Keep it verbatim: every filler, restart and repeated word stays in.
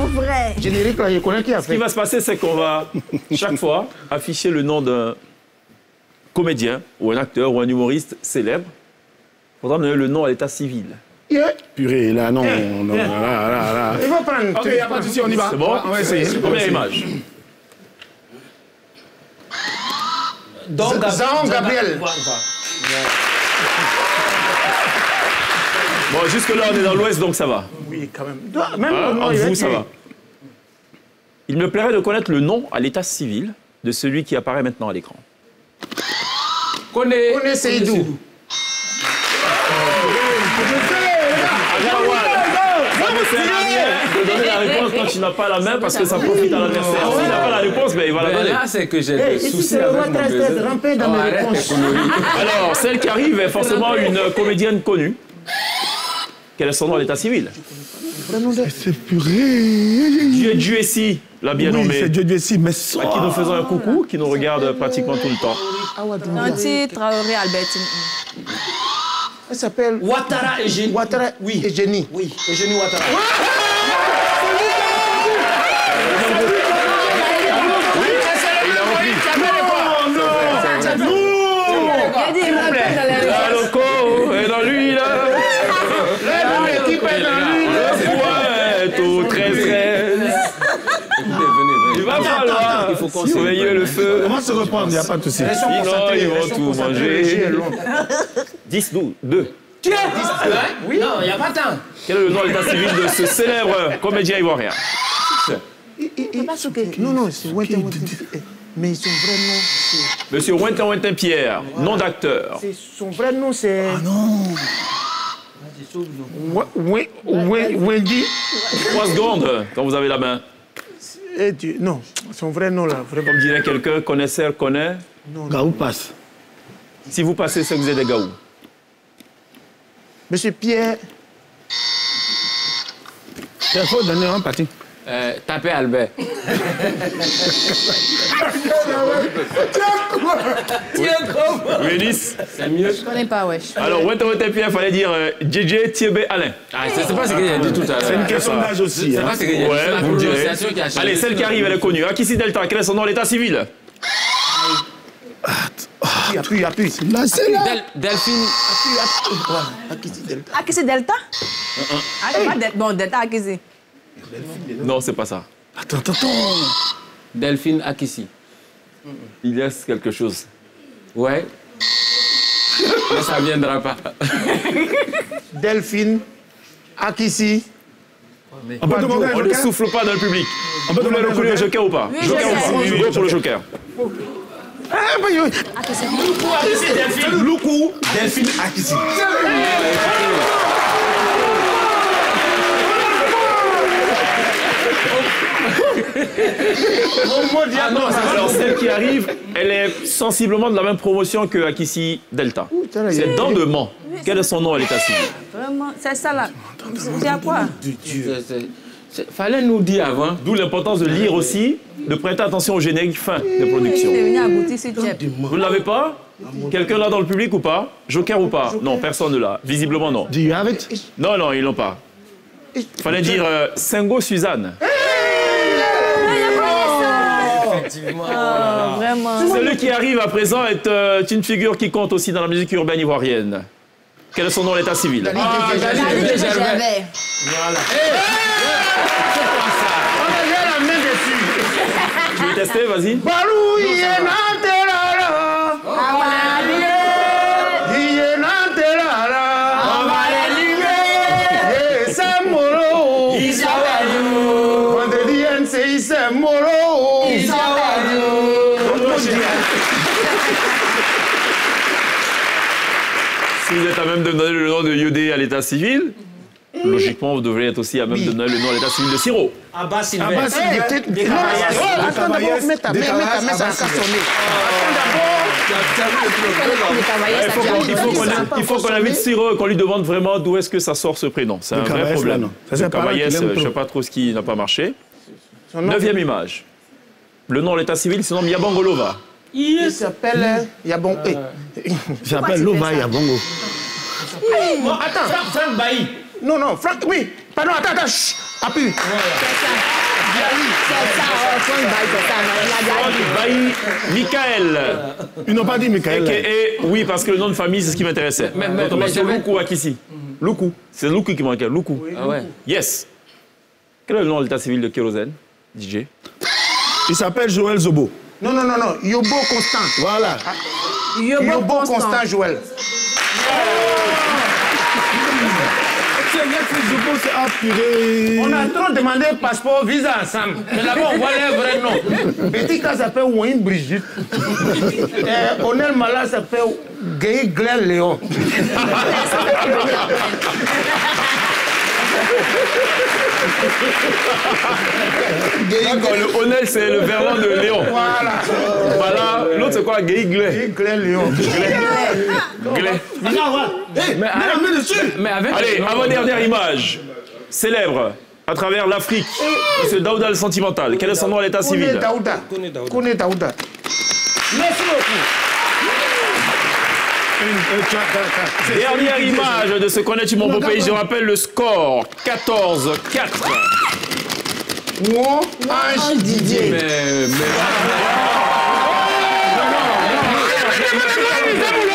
vrai. Générique, là, je connais qui a fait. Ce qui va se passer, c'est qu'on va chaque fois afficher le nom d'un comédien ou un acteur ou un humoriste célèbre. Il faudra me donner le nom à l'état civil. Yeah. Purée, là, non, non, là, là, là. Il va prendre. Ok, il n'y a pas de souci, on y va. C'est bon? On va essayer. Première image. Donc, Zahon Gabriel. Bon, jusque-là, on est dans l'Ouest, donc ça va. Oui, quand même. Même Hein, le nom, entre il vous, est ça tué. va. Il me plairait de connaître le nom à l'état civil de celui qui apparaît maintenant à l'écran. Connais. Connais Seydou. Ça ne sert à rien de donner la réponse quand tu n'as pas la main parce que ça profite à l'adversaire. S'il n'a pas la réponse, ben, il va la donner. Là, c'est que j'ai Hey, des ici, soucis c'est le avec roi mon très baiser. très rampé dans Oh, mes arrête. réponses. Alors, celle qui arrive est forcément une comédienne connue. Quel est son nom à l'état civil? C'est purée. Dieu Dieu ici, l'a bien Oui, nommé. c'est Dieu Dieu ici, mais ça. À qui nous faisons un coucou, qui nous regarde pratiquement tout le temps. Nanti Traoré Albertine. Elle s'appelle Ouattara Eugénie. Ouattara Oui. Eugénie. Oui, Eugénie Ouattara. Il dit, il m'appelle dans les La loco est dans l'huile. L'équipe est dans lui. Ouais, au treize treize. Il va falloir Il faut qu'on surveiller le feu. On va se reprendre, il n'y a pas de souci. Sinon, ils vont tout manger. dix, douze, deux. Tu es Oui. Non, il n'y a pas de temps. Quel est le nom à l'état civil de ce célèbre comédien ivoirien? Non, non, c'est Ouentin Ouentin. Mais son vrai nom, c'est... Monsieur Ouentin Ouentin Pierre, nom d'acteur. c'est- Son vrai nom, c'est... Ah non. Wen- Wen- Wendy. Trois secondes quand vous avez la main. Eh, Dieu, non, son vrai nom, là, vraiment. Comme dirait quelqu'un, connaisseur connaît. Gaou passe. Si vous passez, c'est que vous êtes des gaous. Monsieur Pierre... Il faut donner un parti. Euh, tapez Albert. Vénis. C'est mieux. Je connais pas, wesh. Alors, Ouentin Ouentin Pierre, il fallait dire euh, J J Thiébé Alain. Ah, c'est c'est pas ce que j'ai dit tout à l'heure. C'est une question d'âge aussi. C'est hein. pas ce que j'ai dit. Ouais, C'est la vous me direz. prononciation qui a changé. Allez, celle qui arrive, elle est connue. Akissi Delta, quel est son nom à l'état civil? Appuie, appuie, appuie. Là, c'est là. Del- Delphine. Appuie, appuie. Voilà, Akissi Delta. Ah, qui c'est Delta? Ah, c'est pas Delta. Bon, Delta, ah, qui c'est? Non, c'est pas ça. Attends, attends, attends. Delphine Akissi. Il laisse quelque chose. Ouais. Mais ça viendra pas. Delphine, Akissi. On peut demander un On ne joker. souffle pas dans le public. On peut Vous voulez demander un recourir au joker. joker ou pas? Oui, Joker je sais. ou pas? Go pour le joker. Ah, bah, yo. Ah, qui c'est? Akissi Delphine. Loukou, Delphine Akissi. Ah, non, Alors, celle qui arrive, elle est sensiblement de la même promotion que Akissi Delta. C'est dans de Mans. Quel est son nom à l'état civil? Vraiment, c'est ça là. C'est à quoi? C'est- c'est- c'est- Fallait nous dire avant. D'où l'importance de lire aussi, de prêter attention au générique fin des productions. C'est venu aboutir sur Tchèp. Vous ne l'avez pas? Quelqu'un l'a dans le public ou pas? Joker ou pas? Non, personne ne l'a. Visiblement, non. Do you have it? Non, non, ils l'ont pas. Fallait dire euh, Singo Suzanne. Oh, vraiment. Celui qui arrive à présent est euh, une figure qui compte aussi dans la musique urbaine ivoirienne. Quel est son nom à l'état civil? Dali Gervais. J'ai la main dessus. Tu veux tester? Vas-y. Balou, il est nantelala. Il est nantelala. Eh, c'est molo. Vendredi, N C I, c'est molo. Si vous êtes à même de me donner le nom de Yodé à l'état civil, logiquement, vous devriez être aussi à même de me donner le nom à l'état civil de Siro. Abbas Sylvain. Abbas Eh, Sylvain. t'es- Des non, Cavaillès. oh, attends d'abord, mets ta main, mets ta main, ça va sonner. Les Cavaillès, Il faut ça qu'on- vient il faut de qu'on ça. il faut qu'on invite Siro et qu'on lui demande vraiment d'où est-ce que ça sort ce prénom. C'est un vrai Cavaillès, problème. là, non. Ça, Le c'est pas là Cavaillès, qu'il aime je ne sais trop. pas trop ce qui n'a pas marché. Son nom, Neuvième image. Le nom à l'état civil, c'est le nom Yabangolova. il s'appelle euh, Yabon. eh. J'appelle Lova Yabongo. Bon, attends. Franck, Franck Bailly. Non, non, Franck, oui. Pardon, attends, attends. chut. Appuie. C'est ça, oh, Franck Bailly, c'est ça, non, il a déjà Franck dit. Bailly Michael. Ils n'ont pas dit Michael. Et, et- oui, parce que le nom de famille, c'est ce qui m'intéressait. Mais- mais- Donc, on mais passe sur je vais- Loukou Akissi. Loukou. C'est Loukou qui manquait. Loukou. Ah ouais. Yes. Quel est le nom de l'état civil de Kérosène, D J? Il s'appelle Joël Zobo. Non, non, non, non. Yobo Constant. Voilà. Yobo Yobo Constant. Constant Joël. C'est vrai que Zobo s'est appuré. On a trop demandé passeport, visa ensemble. Mais là-bas, on voit les vrais noms. Petit cas s'appelle Wayne Brigitte. Et Onel Mala s'appelle Gay Glenn Léon. D'accord, le Onel, c'est le verlan de Léon. Voilà. Voilà. L'autre, c'est quoi? Gay Glé. Gay Glenn Léon. Glé. Mais avec, mais avec Allez, avant-dernière image. Célèbre à travers l'Afrique. Monsieur Daouda le sentimental. Quel est son nom à l'état Kone civil? Daouda. Kone Daouda. Merci beaucoup. Dernière image de ce qu'on est mon beau pays. Je rappelle le score. quatorze quatre. Ouon Ange Didier. mais, mais...